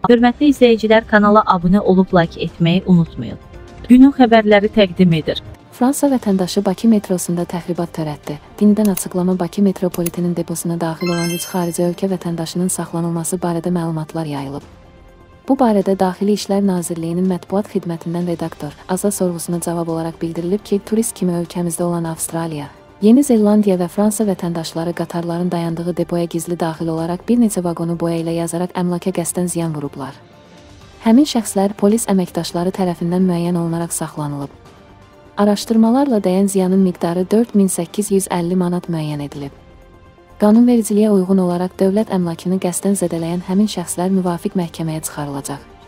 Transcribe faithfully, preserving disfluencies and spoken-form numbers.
Hörmətli izləyicilər, kanala abunə olub like etməyi unutmayın. Günün xəbərləri təqdim edir. Fransa vətəndaşı Bakı metrosunda təxribat törətdi. Dinidən açıqlama Bakı metropolitenin deposuna daxil olan üç xarici ölkə vətəndaşının saxlanılması barədə məlumatlar yayılıb. Bu barədə Daxili İşlər Nazirliyinin mətbuat xidmətindən redaktor Azad sorğusuna cavab olaraq bildirilib ki, turist kimi ölkəmizdə olan Avstraliya, Yeni Zelandiya və Fransa vətəndaşları qatarların dayandığı depoya gizli daxil olaraq bir neçə vaqonu boya ilə yazaraq əmlaka qəsdən ziyan vurublar. Həmin şəxslər polis əməkdaşları tərəfindən müəyyən olunaraq saxlanılıb. Araşdırmalarla dəyən ziyanın miqdarı dörd min səkkiz yüz əlli manat müəyyən edilib. Qanunvericiliyə uyğun olaraq dövlət əmlakını qəsdən zədələyən həmin şəxslər müvafiq məhkəməyə çıxarılacaq.